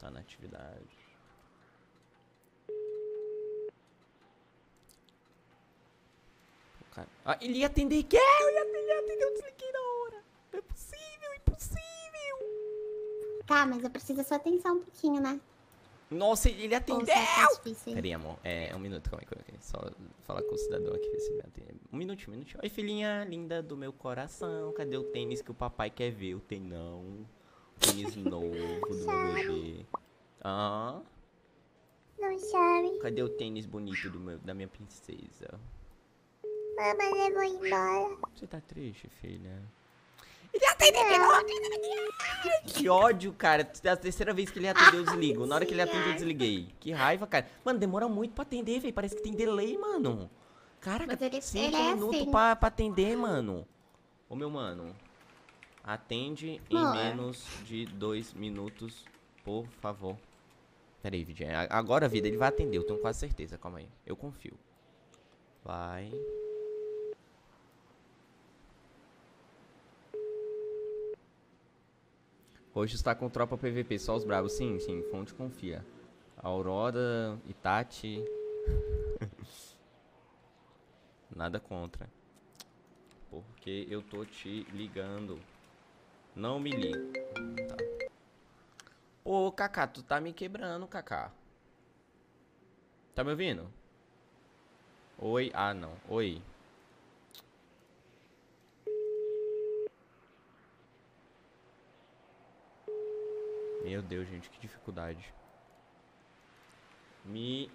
Tá na atividade. Cara... Ah, ele ia atender. Que? Eu ia atender, eu desliguei na hora. Não é possível, impossível. Tá, mas eu preciso da sua atenção um pouquinho, né? Nossa, ele atendeu! Tá difícil aí. Peraí, amor. Um minuto, calma aí. Só falar com o cidadão aqui, ver se ele atende. Um minutinho. Oi, filhinha linda do meu coração. Cadê o tênis que o papai quer ver? O tenão. O tênis novo do meu bebê. Ah. Não chore. Cadê o tênis bonito da minha princesa? Mamãe levou embora. Você tá triste, filha? Ele atendeu de novo. Que ódio, cara. É a terceira vez que ele atendeu, eu desligo. Na hora que ele atendeu, eu desliguei. Que raiva, cara. Mano, demora muito pra atender, velho. Parece que tem delay, mano. Caraca, 5 minutos assim. pra atender, mano. Ô, meu mano. Atende em menos de 2 minutos, por favor. Pera aí, Vidinha. Agora, vida, ele vai atender. Eu tenho quase certeza. Calma aí. Eu confio. Vai... Hoje está com tropa PVP, só os bravos. Sim, fonte confia. Aurora, Itachi. Nada contra. Porque eu tô te ligando. Não me liga. Tá. Pô, Kaká, tu tá me quebrando, Kaká. Tá me ouvindo? Oi? Ah, não. Oi. Meu Deus, gente, que dificuldade. Me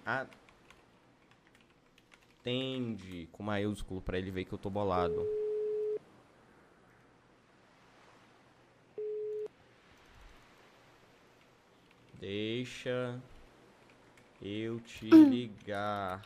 atende com maiúsculo pra ele ver que eu tô bolado. Deixa eu te ligar.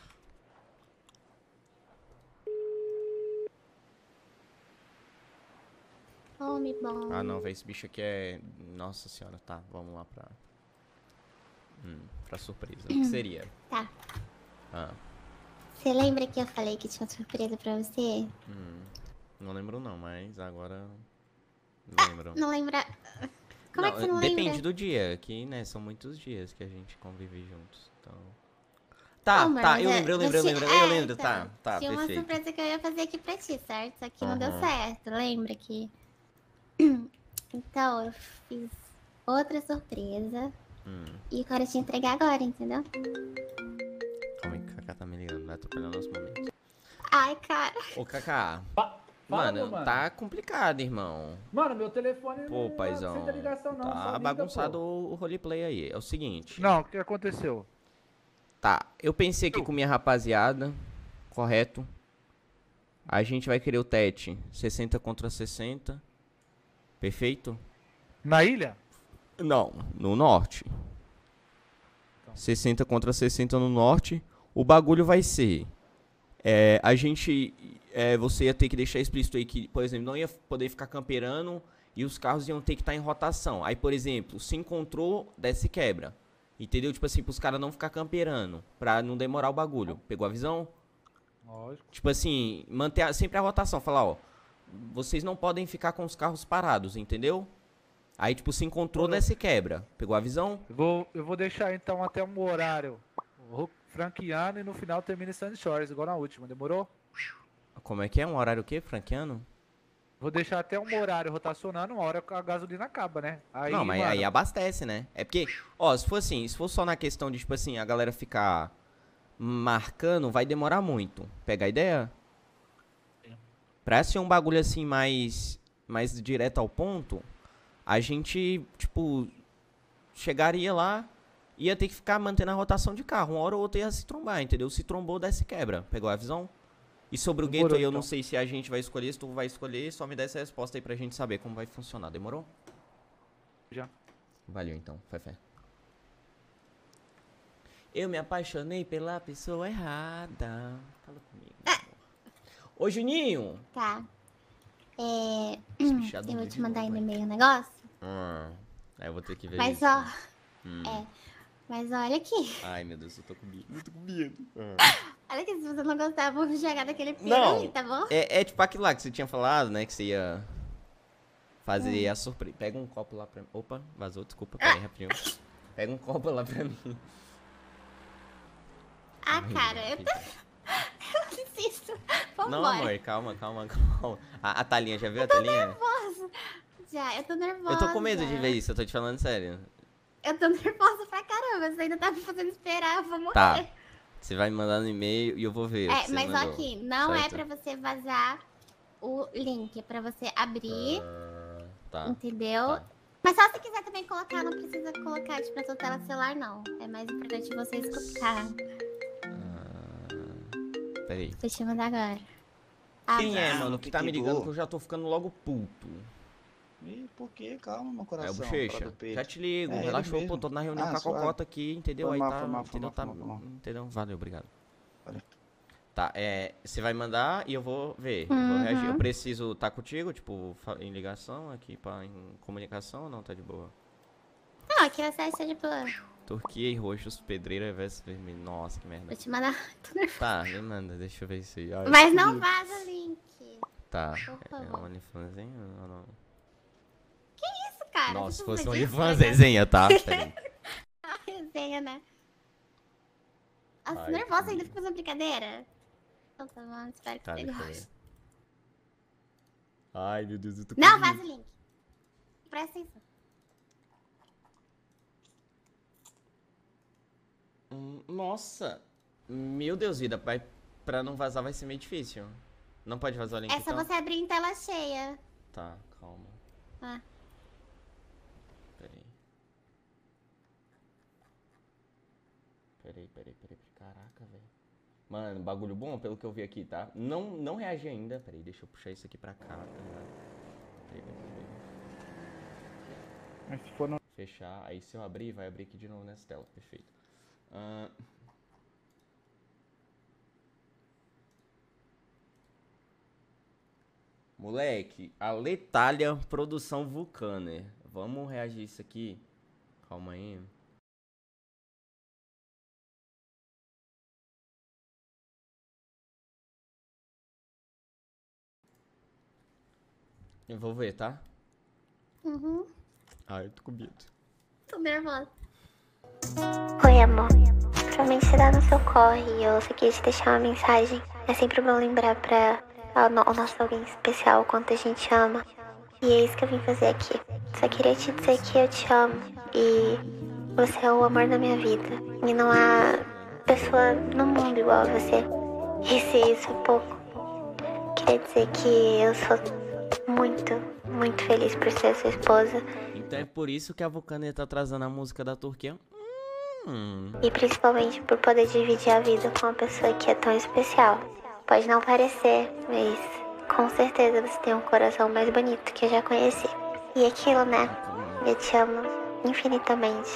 Homem bom. Ah, não, velho, esse bicho aqui é... Nossa senhora, tá, vamos lá pra surpresa. O que seria? Tá. Ah. Você lembra que eu falei que tinha uma surpresa pra você? Não lembro não, mas agora... Lembro. Não lembra... Como é que você não lembra? Depende do dia, que, né, são muitos dias que a gente convive juntos, então... Eu lembro, tá, Tinha uma perfeito. surpresa que eu ia fazer aqui pra ti, certo? Só que não deu certo, lembra que... Então, eu fiz outra surpresa e eu quero te entregar agora, entendeu? Calma aí, que o Kaká tá me ligando, vai atrapalhar nosso momento. Ai, cara. Ô, Kaká, Mano, tá complicado, irmão. Mano, meu telefone Pô, não paizão, aceita ligação não, só tá liga, bagunçado pô. o roleplay aí. É o seguinte. Não, o que aconteceu? Tá, eu pensei aqui com minha rapaziada, correto? A gente vai querer o Tete 60 contra 60. Perfeito? Na ilha? Não, no norte. 60 contra 60 no norte. O bagulho vai ser... você ia ter que deixar explícito aí que, por exemplo, não ia poder ficar camperando e os carros iam ter que estar em rotação. Aí, por exemplo, se encontrou, desce e quebra. Entendeu? Tipo assim, pros caras não ficar camperando, pra não demorar o bagulho. Pegou a visão? Lógico. Tipo assim, manter sempre a rotação. Falar, ó, vocês não podem ficar com os carros parados, entendeu? Aí, tipo, se encontrou, desce e quebra. Pegou a visão? Eu vou deixar então até um horário franqueando e no final termina em Sandy Shores, igual na última, demorou? Como é que é? Um horário o quê? Franqueano? Vou deixar até um horário rotacionando, uma hora que a gasolina acaba, né? Aí, não, mas mano, aí abastece, né? É porque, ó, se for assim, se for só na questão de, tipo assim, a galera ficar marcando, vai demorar muito. Pega a ideia? Pra ser um bagulho assim mais direto ao ponto, a gente, tipo, chegaria lá, ia ter que ficar mantendo a rotação de carro. Uma hora ou outra ia se trombar, entendeu? Se trombou, desce e quebra. Pegou a visão? E sobre o gueto aí, eu não sei se a gente vai escolher, se tu vai escolher, só me dá essa resposta aí pra gente saber como vai funcionar. Demorou? Já. Valeu então, fé. Eu me apaixonei pela pessoa errada. Fala comigo, amor. Ô, Juninho! Tá. Espichado Eu vou de te mandar aí novo, no e-mail o negócio. Aí eu vou ter que ver Mas isso. ó. Mas olha aqui. Ai, meu Deus, eu tô com medo. Olha aqui, se você não gostar, eu vou jogar daquele piro Não, ali, tá bom? é tipo aquilo lá que você tinha falado, né? Que você ia fazer a surpresa. Pega um copo lá pra mim. Opa, vazou, desculpa, peraí, rapidinho. Pega um copo lá pra mim. Ah, cara, eu desisto. Vambora. Não, amor, calma. A Thalinha, já viu a Thalinha? Nervosa. Já, eu tô nervosa. Eu tô com medo de ver isso, eu tô te falando sério. Eu tô nervosa pra caramba, você ainda tá me fazendo esperar, eu vou morrer. Tá, você vai me mandar no e-mail e eu vou ver. É, mas mandou, aqui, não certo? é pra você vazar o link, é pra você abrir, Tá. entendeu? Tá. Mas só se quiser também colocar, não precisa colocar tipo, na sua tela celular, não. É mais importante você escutar. Peraí. Vou te mandar agora. Quem é, vai. mano, que tá me ligando que eu já tô ficando logo puto? Ih, por quê? Calma, meu É o coração. Bochecha. fala do peito. Já te ligo, É, ele relaxou, mesmo. pô, tô na reunião Ah, com a suave. Cocota aqui, entendeu? Foi Aí mal, tá, foi mal, entendeu? foi mal, Tá, foi mal. entendeu? Valeu, obrigado. Valeu. Tá, você vai mandar e eu vou ver, vou reagir. Eu preciso estar contigo, tipo, em ligação aqui, em comunicação ou não? Tá de boa? Não, aqui você está de boa. Turquia e roxos, pedreira versus vermelho. Nossa, que merda. Vou te mandar. Tô nervosa. Tá, me manda, deixa eu ver isso aí. Ai, Mas não vaza o link. tá, Por é favor. um OnlyFanzinho ou não? Isso, cara. Nossa, se você fosse um precisa OnlyFans, disso, resenha, tá? Peraí. né? Resenha, né? Nossa, Ai, nervosa que ainda, fica fazendo brincadeira. Então tá bom, espero que Tá, você deixa eu ver. goste. Ai, meu Deus, eu tô com Não, medo. vaza o link. Presta atenção. Nossa. Meu Deus, vida, pra não vazar vai ser meio difícil. Não pode vazar o link, É só então? você abrir em tela cheia. Tá, calma. Ah. Peraí. Peraí. Caraca, velho. Mano, bagulho bom pelo que eu vi aqui, tá? Não reagi ainda. Peraí, deixa eu puxar isso aqui pra cá, tá ligado? Peraí. Mas se for no... Fechar. Aí se eu abrir, vai abrir aqui de novo nessa tela. Perfeito. Moleque, a Letália Produção Vulcaner. Vamos reagir isso aqui? Calma aí. Eu vou ver, tá? Uhum. Eu tô com medo. Tô nervosa. Oi, amor. Provavelmente você dá no seu corre e eu só queria te deixar uma mensagem. É sempre bom lembrar o nosso alguém especial o quanto a gente ama. E é isso que eu vim fazer aqui. Só queria te dizer que eu te amo e você é o amor da minha vida. E não há pessoa no mundo igual a você. E se isso é pouco, queria dizer que eu sou muito feliz por ser sua esposa. Então é por isso que a Vulcaner tá trazendo a música da Turquia. E principalmente por poder dividir a vida com uma pessoa que é tão especial. Pode não parecer, mas com certeza você tem um coração mais bonito que eu já conheci. E aquilo, né? Eu te amo infinitamente.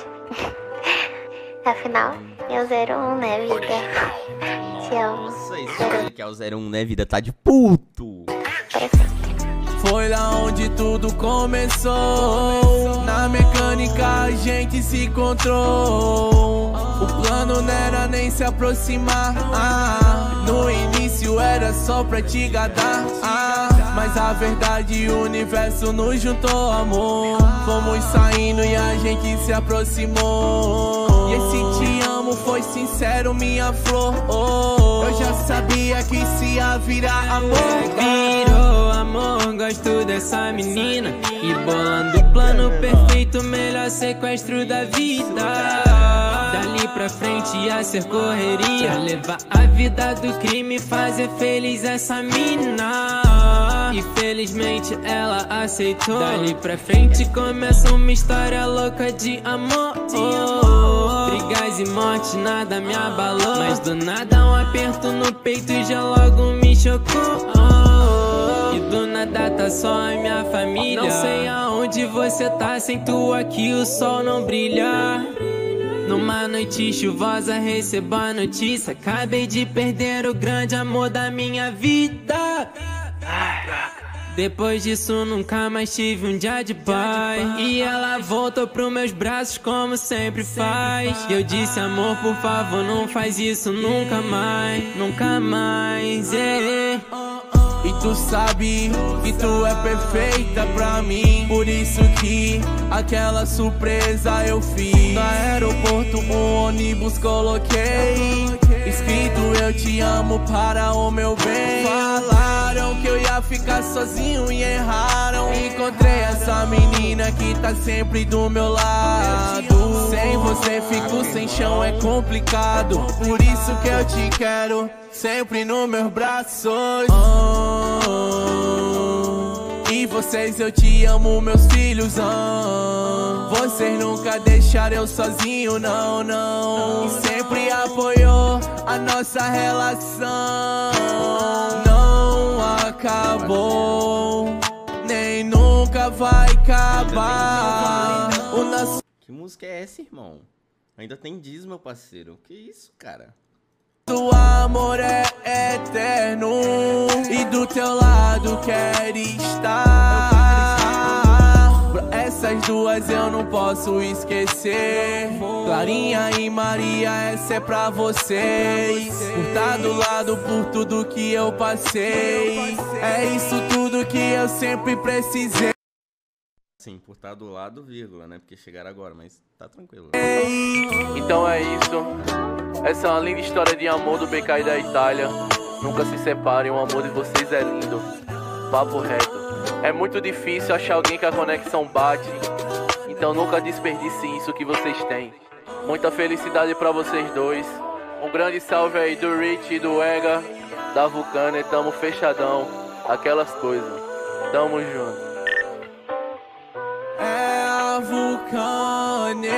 Afinal, é o 01, né, vida? Te amo. Nossa, isso aí que é o 01, né, vida? Tá de puto! Para sempre. Foi lá onde tudo começou. Na mecânica a gente se encontrou. O plano não era nem se aproximar. No início era só pra te agradar. Mas a verdade, o universo nos juntou, amor. Fomos saindo e a gente se aproximou. E esse te amo foi sincero, minha flor. Eu já sabia que se ia virar amor. Virou amor, gosto dessa menina. E bolando o plano perfeito, melhor sequestro da vida. Dali pra frente ia ser correria. Levar a vida do crime e fazer feliz essa mina. E felizmente ela aceitou. Dali pra frente começa uma história louca de amor. Brigas e morte, nada me abalou. Mas do nada um aperto no peito já logo me chocou. E do nada tá só a minha família. Não sei aonde você tá, sem tu aqui o sol não brilha. Numa noite chuvosa recebo a notícia. Acabei de perder o grande amor da minha vida. Depois disso nunca mais tive um dia de paz. E ela voltou pros meus braços como sempre faz. E eu disse, amor, por favor, não faz isso nunca mais. Nunca mais, E tu sabe que tu é perfeita pra mim. Por isso que aquela surpresa eu fiz. No aeroporto um ônibus coloquei, escrito eu te amo para o meu bem. Falaram que eu ia ficar sozinho e erraram. Encontrei essa menina que tá sempre do meu lado. Sem você fico sem chão, é complicado. Por isso que eu te quero sempre nos meus braços. E vocês, eu te amo, meus filhos. Vocês nunca deixaram eu sozinho, não, não. E sempre apoiou a nossa relação. Não acabou, nem nunca vai acabar. O nosso... Que música é essa, irmão? Ainda tem diz, meu parceiro. Que isso, cara? O amor é eterno e do teu lado quero estar. Essas duas eu não posso esquecer. Clarinha e Maria, essa é pra vocês. Por estar do lado, por tudo que eu passei. É isso tudo que eu sempre precisei. Sim, por estar do lado, vírgula, né? Porque chegaram agora, mas tá tranquilo. Então é isso. Essa é uma linda história de amor do BK e da Itália. Nunca se separem, o amor de vocês é lindo. Papo reto. É muito difícil achar alguém que a conexão bate. Então nunca desperdice isso que vocês têm. Muita felicidade pra vocês dois. Um grande salve aí do Rich e do Ega, da Vulcana, e tamo fechadão. Aquelas coisas. Tamo junto. É a Vulcane.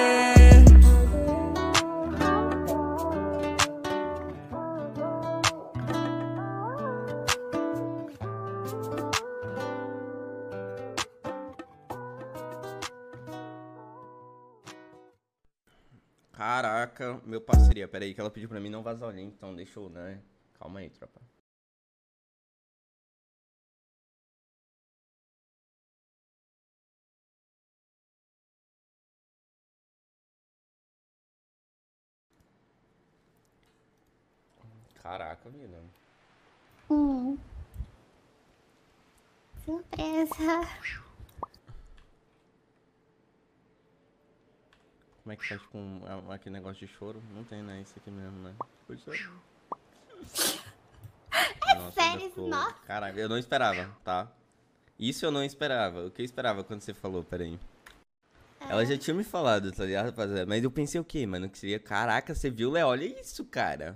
Caraca, meu parceria. Pera aí que ela pediu pra mim não vazar o link, então deixa eu, né? Calma aí, tropa. Caraca, vida. Surpresa. Como é que faz com aquele negócio de choro? Não tem, né? Isso aqui mesmo, né? Poxa. Nossa, sério, ficou... nossa. Caraca, eu não esperava, tá? Isso eu não esperava. O que eu esperava quando você falou? Pera aí. Ela já tinha me falado, tá ligado, rapaziada? Mas eu pensei o quê, mano? Que seria... Caraca, você viu, Léo? Olha isso, cara.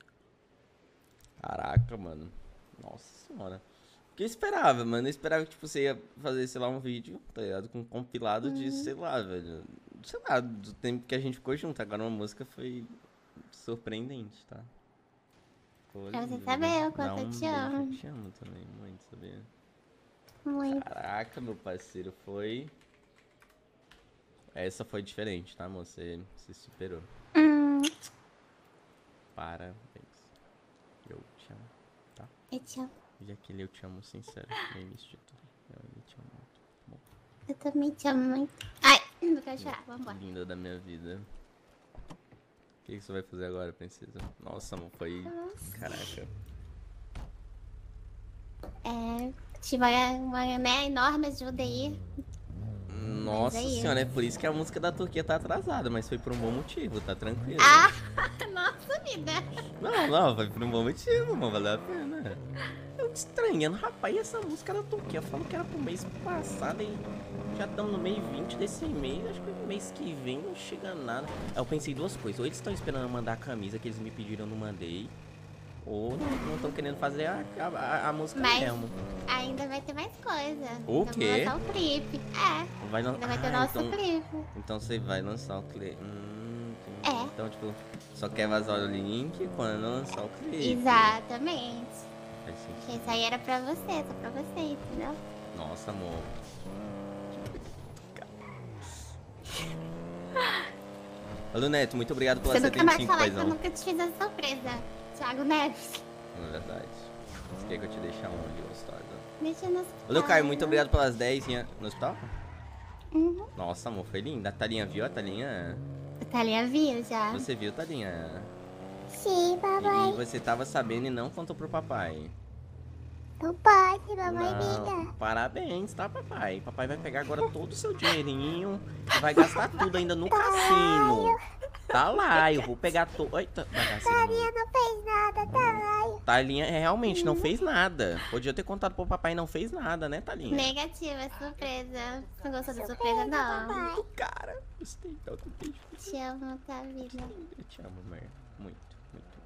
Caraca, mano. Nossa senhora. O que eu esperava, mano? Eu esperava que, tipo, você ia fazer, sei lá, um vídeo, tá ligado? Com um compilado de, sei lá, velho. Sei lá, do tempo que a gente ficou junto. Agora uma música foi surpreendente, tá? Pra você saber o quanto eu te amo. Eu te amo também, muito, sabia? Muito. Caraca, meu parceiro, foi... Essa foi diferente, tá, amor? Você superou. Parabéns. Eu te amo, tá? Eu te amo. E aquele eu te amo sincero, no início de tudo. Eu te amo muito. Bom, Eu também te amo muito. Ai, não quero chorar, vambora. linda da minha vida. O que você vai fazer agora, princesa? Nossa, amor, foi... Caraca. Tive uma né, enorme ajuda aí. Nossa senhora, é por isso que a música da Turquia tá atrasada, mas foi por um bom motivo, tá tranquilo. Ah, nossa vida. Não, foi por um bom motivo, mano, valeu a pena. Eu estranhando, rapaz, e essa música da Turquia? Eu falo que era pro mês passado e já estamos no mês 20 desse mês, acho que no mês que vem não chega nada. Eu pensei duas coisas, ou eles estão esperando eu mandar a camisa que eles me pediram, eu não mandei, ou não estão querendo fazer a música mesmo. Ainda vai ter mais coisa. O quê? Vamos lançar o clipe. Ainda vai ter nosso clipe. Então você vai lançar o clipe. É. Então, tipo, só quer vazar o link quando lançar o clipe. Exatamente. Faz sentido. Porque isso aí era pra você, só pra você, entendeu? Nossa, amor. Alô, Neto, muito obrigado pela Você nunca mais 75, falar que eu paizão. nunca te fiz essa surpresa. Thiago Neves. Na verdade. Você quer que eu te deixe aonde, gostosa? Deixa no hospital. Alô, Caio, muito obrigado pelas 10 no hospital. Uhum. Nossa, amor, foi linda. A Thalinha viu? A Thalinha... A Thalia viu já. Você viu, Thalinha? Sim, papai. E você tava sabendo e não contou pro papai. Não pode, mamãe Não, liga. parabéns, tá, papai? Papai vai pegar agora todo o seu dinheirinho e vai gastar tudo ainda no cassino. Tá lá, eu vou pegar todo... Eita, Talinha não fez nada, tá lá. Talinha realmente não fez nada. Podia ter contado pro papai, não fez nada, né, Talinha? Negativa, é surpresa. Não gostou da surpresa, não? Cara, gostei tanto beijo. Te amo, tá, vida? Eu te amo, amor. Muito, muito, muito.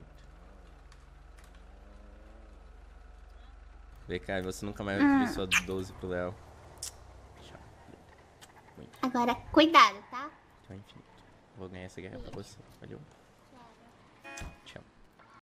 Vê, cara, você nunca mais vai pedir sua 12 pro Léo. Tchau. Muito. Agora, cuidado, tá? Tchau, infinito. Vou ganhar essa guerra pra você. Valeu.